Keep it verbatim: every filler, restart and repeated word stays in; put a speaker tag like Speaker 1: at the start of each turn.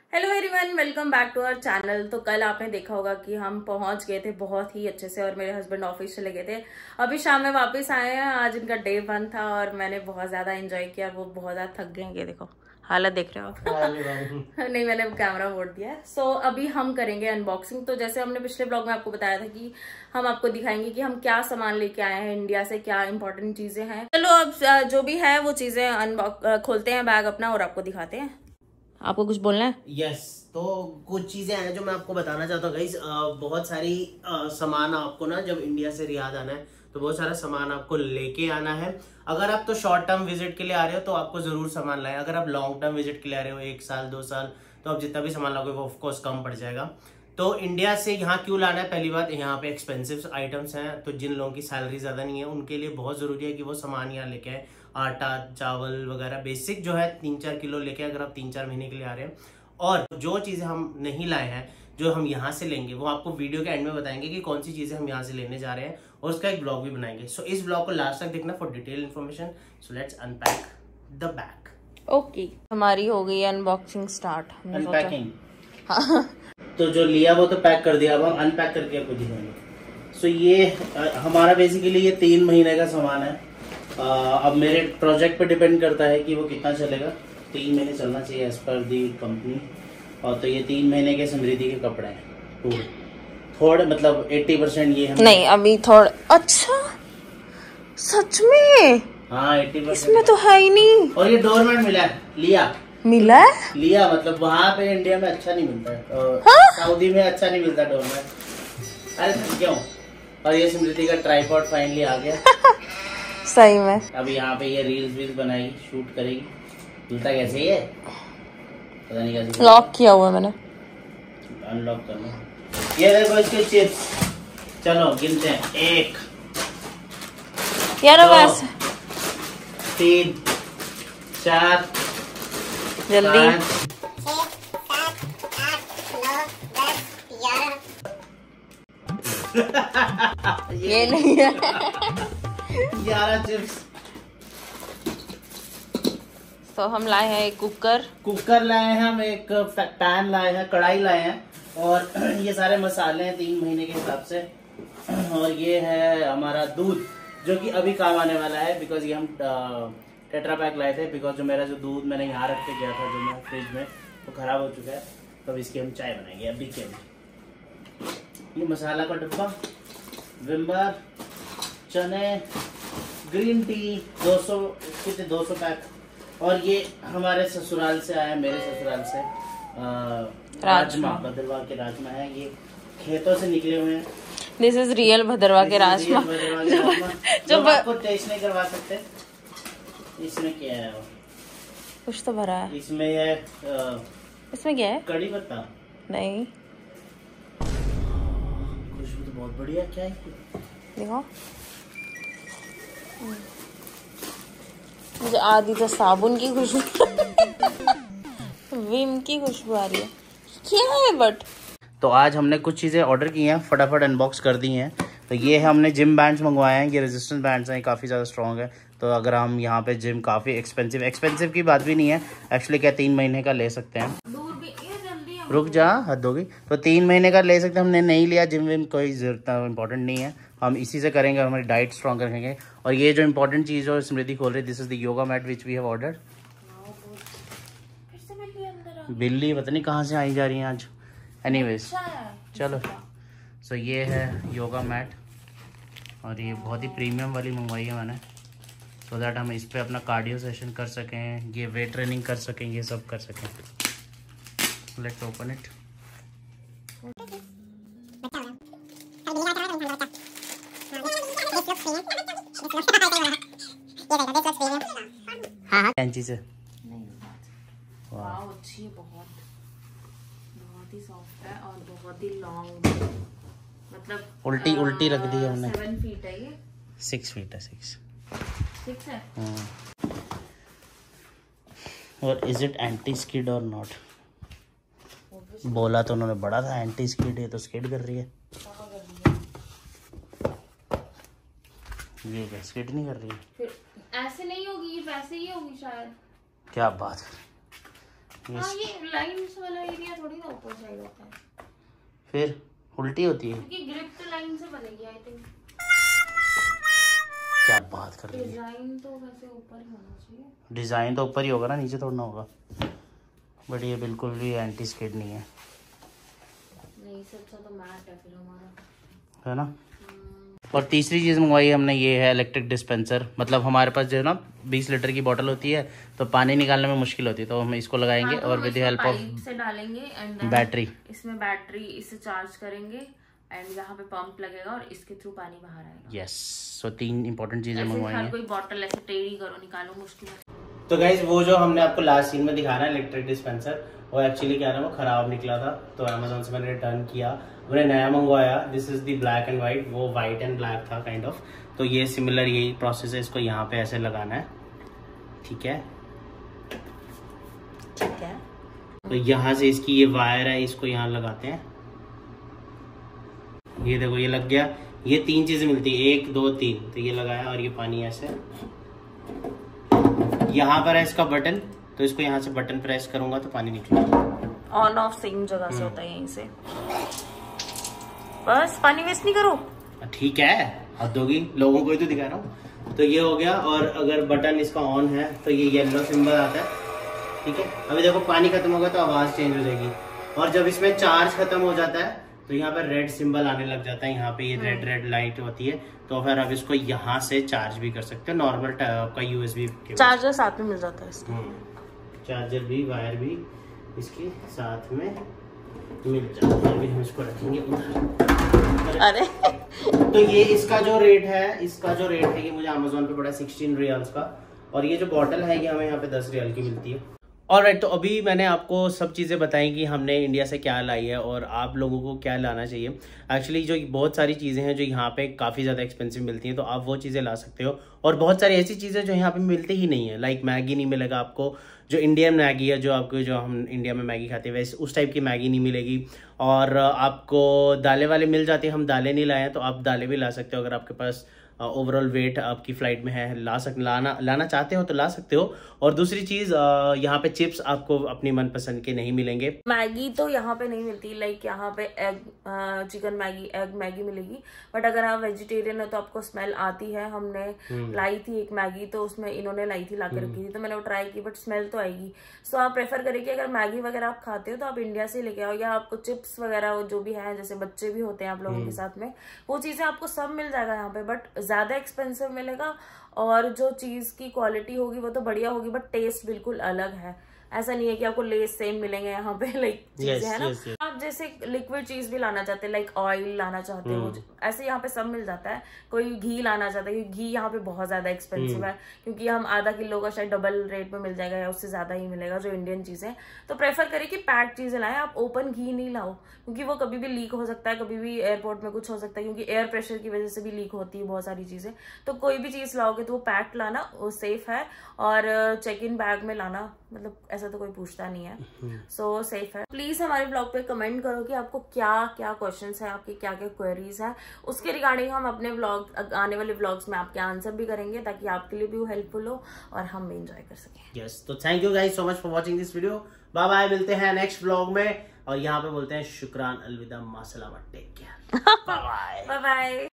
Speaker 1: Hello everyone, welcome back to our channel. तो कल आपने देखा होगा कि हम पहुंच गए थे बहुत ही अच्छे से और मेरे हस्बैंड ऑफिस चले गए थे। अभी शाम में वापस आए हैं। आज इनका डे वन था और मैंने बहुत ज्यादा एंजॉय किया। वो बहुत ज्यादा थक गए हैं, देखो हालत देख रहे हो आप। नहीं, मैंने कैमरा मोड़ दिया है। सो so, अभी हम करेंगे अनबॉक्सिंग। तो जैसे हमने पिछले ब्लॉग में आपको बताया था कि हम आपको दिखाएंगे कि हम क्या सामान लेके आए हैं इंडिया से, क्या इंपॉर्टेंट चीजें हैं। चलो अब जो भी है वो चीजें अनबॉक्स खोलते हैं बैग अपना और आपको दिखाते हैं। आपको कुछ बोलना है?
Speaker 2: यस yes, तो कुछ चीजें हैं जो मैं आपको बताना चाहता हूँ गाइस। बहुत सारी आ, सामान आपको ना जब इंडिया से रियाद आना है तो बहुत सारा सामान आपको लेके आना है। अगर आप तो शॉर्ट टर्म विजिट के लिए आ रहे हो तो आपको जरूर सामान लाएं। अगर आप लॉन्ग टर्म विजिट के लिए आ रहे हो एक साल दो साल तो आप जितना भी सामान लाओगे वो ऑफकोर्स कम पड़ जाएगा। तो इंडिया से यहाँ क्यों लाना है? पहली बात, यहाँ पे एक्सपेंसिव आइटम्स हैं तो जिन लोगों की सैलरी ज्यादा नहीं है उनके लिए बहुत जरूरी है कि वो सामान यहाँ लेके आए। आटा चावल वगैरह बेसिक जो है तीन चार किलो लेके, अगर आप तीन चार महीने के लिए आ रहे हैं। और जो चीजें हम नहीं लाए हैं जो हम यहाँ से लेंगे वो आपको वीडियो के एंड में बताएंगे कि कौन सी चीजें हम यहाँ से लेने जा रहे हैं और उसका एक ब्लॉग भी बनाएंगे। सो so, इस ब्लॉग को लास्ट तक देखना for detail information. So let's unpack the bag.
Speaker 1: Okay, हमारी हो गई अनबॉक्सिंग स्टार्ट।
Speaker 2: अनपैकिंग हाँ। तो जो लिया वो तो पैक कर दिया, अब हम अनपैक करके आपको दिखाएंगे। सो so, ये आ, हमारा बेसिकली ये तीन महीने का सामान है। आ, अब मेरे प्रोजेक्ट पे डिपेंड करता है कि वो कितना चलेगा। तीन महीने चलना चाहिए एज पर दी कंपनी। और तो ये तीन महीने के समृद्धि के कपड़े हैं। थोड़े मतलब अस्सी परसेंट ये
Speaker 1: नहीं अभी थोड़ा। अच्छा सच में?
Speaker 2: हाँ अस्सी परसेंट
Speaker 1: इसमें तो है ही नहीं।
Speaker 2: और ये डोरमेट मिला है, लिया
Speaker 1: मिला है
Speaker 2: लिया मतलब वहाँ पे इंडिया में अच्छा नहीं मिलता है।
Speaker 1: हाँ?
Speaker 2: सऊदी में अच्छा नहीं मिलता डोरमेट। अरे क्यों? और ये समृद्धि का ट्राइपॉड फाइनली आ गया।
Speaker 1: सही में।
Speaker 2: अब यहाँ पे ये रील्स वील्स बनाएगी, शूट करेगी। मिलता कैसे ये पता नहीं कैसे।
Speaker 1: लॉक किया हुआ मैंने,
Speaker 2: अनलॉक करना। ये देखो इसके चिप्स। चलो गिनते हैं। एक
Speaker 1: यार बस
Speaker 2: तीन चार
Speaker 1: जल्दी। ये नहीं है।
Speaker 2: ग्यारह चिप्स।
Speaker 1: तो हम लाए हैं एक कुकर
Speaker 2: कुकर लाए हैं हम, एक पैन लाए हैं, कढ़ाई लाए हैं और ये सारे मसाले हैं तीन महीने के हिसाब से। और ये है हमारा दूध जो कि अभी काम आने वाला है बिकॉज ये हम टेट्रा पैक लाए थे। बिकॉज जो मेरा जो दूध मैंने यहाँ रख के गया था जो मैं फ्रिज में वो तो खराब हो चुका है। तो अब इसकी हम चाय बनाएंगे अभी के अभी। ये मसाला का डिब्बा, विम्बर, चने, ग्रीन टी दो सौ कितने दो सौ पैक। और ये हमारे ससुराल से आया, मेरे ससुराल से राजमा, भद्रवाह के राजमा है। ये खेतों से निकले हुए हैं।
Speaker 1: दिस इज रियल भद्रवाह के राजमा
Speaker 2: जो आपको टेस्ट नहीं करवा सकते। इसमें क्या है?
Speaker 1: कुछ तो भरा है
Speaker 2: इसमें। ये
Speaker 1: इसमें क्या है?
Speaker 2: कड़ी पत्ता
Speaker 1: नहीं,
Speaker 2: खुशबू तो बहुत बढ़िया। क्या है
Speaker 1: देखो, मुझे आधी तो साबुन की खुशबू विम की खुशबू आ रही है। क्या है बट?
Speaker 2: तो आज हमने कुछ चीज़ें ऑर्डर की हैं, फटाफट अनबॉक्स कर दी हैं। तो ये है हमने जिम बैंड्स मंगवाए हैं। ये रेजिस्टेंस बैंड्स हैं, काफ़ी ज़्यादा स्ट्रॉन्ग है। तो अगर हम यहाँ पे जिम काफ़ी एक्सपेंसिव एक्सपेंसिव की बात भी नहीं है एक्चुअली, क्या तीन महीने का ले सकते हैं। रुक जा, हद होगी। तो तीन महीने का ले सकते हैं। हमने नहीं लिया। जिम विम कोई जरूरत इम्पोर्टेंट नहीं है, हम इसी से करेंगे और हमारी डाइट स्ट्रॉन्ग रखेंगे। और ये जो इंपॉर्टेंट चीज़ है स्मृति खोल रही है, this is the yoga mat which we have ordered. बिल्ली पता नहीं कहाँ से आई जा रही है आज। एनीवेज चलो। सो so, ये है योगा मैट और ये बहुत ही प्रीमियम वाली मंगवाई है मैंने, सो so दैट हम इस पे अपना कार्डियो सेशन कर सकें, ये वेट ट्रेनिंग कर सकें, ये सब कर सकें। Let's open it. हाँ कैंची से।
Speaker 1: वाह अच्छी है, बहुत बहुत ही सॉफ्ट है और बहुत ही लॉन्ग, मतलब
Speaker 2: उल्टी आ, उल्टी रख दी है हमने।
Speaker 1: सेवन फीट है ये।
Speaker 2: सिक्स फीट है। सिक्स
Speaker 1: सिक्स है।
Speaker 2: और इज इट एंटी स्किड और नॉट? बोला तो उन्होंने बड़ा था एंटी स्किड, है तो स्किड कर रही है। ये क्या स्किड नहीं कर रही है?
Speaker 1: फिर ऐसे नहीं होगी, ये वैसे ही होगी शायद।
Speaker 2: क्या बात,
Speaker 1: हाँ, ये लाइंस वाला एरिया थोड़ी ना ऊपर साइड होता है,
Speaker 2: फिर उल्टी होती है
Speaker 1: क्योंकि ग्रिप तो लाइन से बनेगी आई थिंक।
Speaker 2: क्या बात कर रही है,
Speaker 1: डिजाइन तो वैसे ऊपर ही होना चाहिए।
Speaker 2: डिजाइन तो ऊपर ही होगा ना, नीचे थोड़ा ना होगा। बट ये बिल्कुल भी एंटी स्किड नहीं है,
Speaker 1: नहीं से अच्छा तो मैट है फिर हमारा,
Speaker 2: है ना। और तीसरी चीज़ मंगवाई हमने ये है इलेक्ट्रिक डिस्पेंसर। मतलब हमारे पास जो है ना बीस लीटर की बोतल होती है तो पानी निकालने में मुश्किल होती है, तो हम इसको लगाएंगे। हाँ, तो और विद द हेल्प ऑफ
Speaker 1: से डालेंगे एंड
Speaker 2: बैटरी,
Speaker 1: इसमें बैटरी इससे चार्ज करेंगे एंड यहाँ पे पंप लगेगा और इसके थ्रू पानी बाहर आएगा।
Speaker 2: यस, सो तीन इंपॉर्टेंट चीजें मंगवाई हैं।
Speaker 1: हर कोई बोतल ऐसे टेढ़ी करो निकालो मुश्किल है।
Speaker 2: तो गाइज वो जो हमने आपको लास्ट सीन में दिखाना है इलेक्ट्रिक डिस्पेंसर, वो एक्चुअली क्या ना वो खराब निकला था, तो अमेजोन से मैंने रिटर्न किया, मैंने नया मंगवाया। This is the black and white, वो व्हाइट एंड ब्लैक था काइंड ऑफ। तो ये सिमिलर यही प्रोसेस है, इसको यहाँ पे ऐसे लगाना है, ठीक है
Speaker 1: ठीक है।
Speaker 2: तो यहाँ से इसकी ये वायर है, इसको यहाँ लगाते हैं। ये देखो ये लग गया। ये तीन चीजें मिलती है, एक दो तीन, तो ये लगाया और ये पानी ऐसे यहाँ पर है इसका बटन, तो इसको यहाँ से बटन प्रेस करूंगा तो पानी निकलेगा।
Speaker 1: ऑन ऑफ सेम जगह से होता है यहीं से। बस पानी वेस्ट नहीं करो,
Speaker 2: ठीक है, हद होगी, लोगों को ही तो दिखा रहा हूँ। तो ये हो गया। और अगर बटन इसका ऑन है तो ये येलो सिंबल आता है, ठीक है। अभी देखो पानी खत्म होगा तो आवाज चेंज हो जाएगी, और जब इसमें चार्ज खत्म हो जाता है तो यहाँ पर रेड सिंबल आने लग जाता है। यहाँ पे ये रेड रेड लाइट होती है, तो फिर आप इसको यहाँ से चार्ज भी कर सकते हो। नॉर्मल आपका यूएसबी
Speaker 1: चार्जर साथ में मिल जाता है इसका।
Speaker 2: चार्जर भी, वायर भी इसके साथ में मिल जाता है। अभी हम इसको रखेंगे उधर।
Speaker 1: अरे
Speaker 2: तो ये इसका जो रेट है, इसका जो रेट है ये मुझे अमेजोन पे पड़ा सिक्सटीन रियल्स का, और ये जो बॉटल है ये हमें यहाँ पे दस रियल की मिलती है। ऑलराइट, तो अभी मैंने आपको सब चीज़ें बताई कि हमने इंडिया से क्या लाई है और आप लोगों को क्या लाना चाहिए। एक्चुअली जो बहुत सारी चीज़ें हैं जो यहाँ पे काफ़ी ज़्यादा एक्सपेंसिव मिलती हैं, तो आप वो चीज़ें ला सकते हो। और बहुत सारी ऐसी चीज़ें जो यहाँ पे मिलती ही नहीं है, लाइक मैगी नहीं मिलेगा आपको, जो इंडियन मैगी है, जो आपको जो हम इंडिया में मैगी खाते हैं वैसे उस टाइप की मैगी नहीं मिलेगी। और आपको दालें वाले मिल जाती हैं, हम दालें नहीं लाए हैं, तो आप दालें भी ला सकते हो। अगर आपके पास ओवरऑल वेट आपकी फ्लाइट में है, ला सक लाना लाना चाहते हो तो ला सकते हो। और दूसरी चीज यहाँ पे चिप्स आपको अपनी मनपसंद के नहीं मिलेंगे।
Speaker 1: मैगी तो यहाँ पे नहीं मिलती, लाइक यहाँ पे egg chicken Maggi, egg Maggi मिलेगी। बट अगर आप वेजिटेरियन हो तो आपको स्मेल आती है। हमने लाई थी एक मैगी, तो उसमें इन्होंने लाई थी, ला के रखी थी, तो मैंने वो ट्राई की, बट स्मेल तो आएगी। सो आप प्रेफर करें कि अगर मैगी वगैरह आप खाते हो तो आप इंडिया से लेके आओ, या आपको चिप्स वगैरह जो भी है, जैसे बच्चे भी होते हैं आप लोगों के साथ में, वो चीजें आपको सब मिल जाएगा यहाँ पे, बट ज्यादा एक्सपेंसिव मिलेगा। और जो चीज की क्वालिटी होगी वो तो बढ़िया होगी, बट टेस्ट बिल्कुल अलग है। ऐसा नहीं है कि आपको लेस सेम मिलेंगे यहाँ पे, लाइक चीजें है ना। yes, yes. आप जैसे लिक्विड चीज भी लाना चाहते हैं, लाइक ऑयल लाना चाहते हो, ऐसे यहाँ पे सब मिल जाता है। कोई घी लाना चाहता है, क्योंकि घी यहाँ पे बहुत ज्यादा एक्सपेंसिव है, क्योंकि हम आधा किलो का शायद डबल रेट में मिल जाएगा या उससे ज्यादा ही मिलेगा जो इंडियन चीजें। तो प्रेफर करें कि पैक चीजें लाएं, आप ओपन घी नहीं लाओ, क्योंकि वो कभी भी लीक हो सकता है, कभी भी एयरपोर्ट में कुछ हो सकता है, क्योंकि एयर प्रेशर की वजह से भी लीक होती है बहुत सारी चीजें। तो कोई भी चीज लाओगे तो वो पैक लाना, वो सेफ है। और चेक इन बैग में लाना, मतलब ऐसा तो कोई पूछता नहीं है, सो so, सेफ है। प्लीज हमारे ब्लॉग पे कमेंट करो कि आपको क्या क्या क्वेश्चंस हैं, आपकी क्या क्या क्वेरीज है, उसके रिगार्डिंग हम अपने ब्लॉग आने वाले ब्लॉग्स में आपके आंसर भी करेंगे, ताकि आपके लिए भी वो हेल्पफुल हो और हम भी एंजॉय कर सकें।
Speaker 2: यस, तो thank you guys so much for watching this video. Bye bye, मिलते हैं नेक्स्ट ब्लॉग में। और यहाँ पे बोलते हैं शुक्रान, अलविदा, मासलामा, take care, bye bye.
Speaker 1: Bye bye.